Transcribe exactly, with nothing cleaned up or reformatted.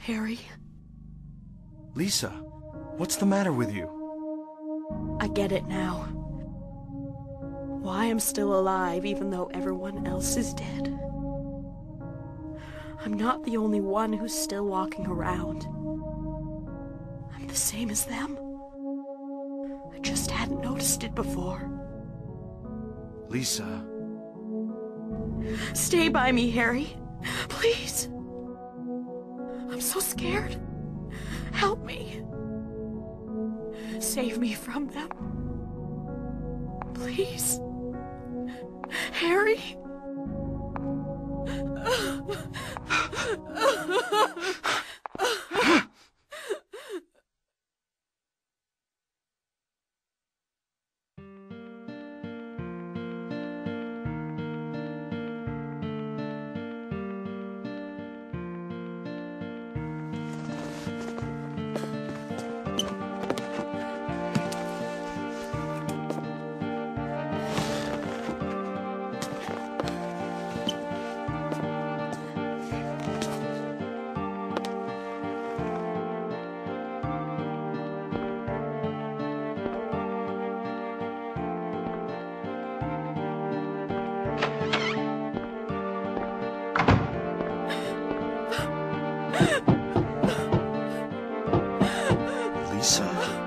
Harry, Lisa, what's the matter with you? I get it now. Why I'm still alive even though everyone else is dead. I'm not the only one who's still walking around. I'm the same as them. I just hadn't noticed it before. Lisa. Stay by me, Harry. Please. I'm so scared. Help me. Save me from them. Please. Harry? Lisa?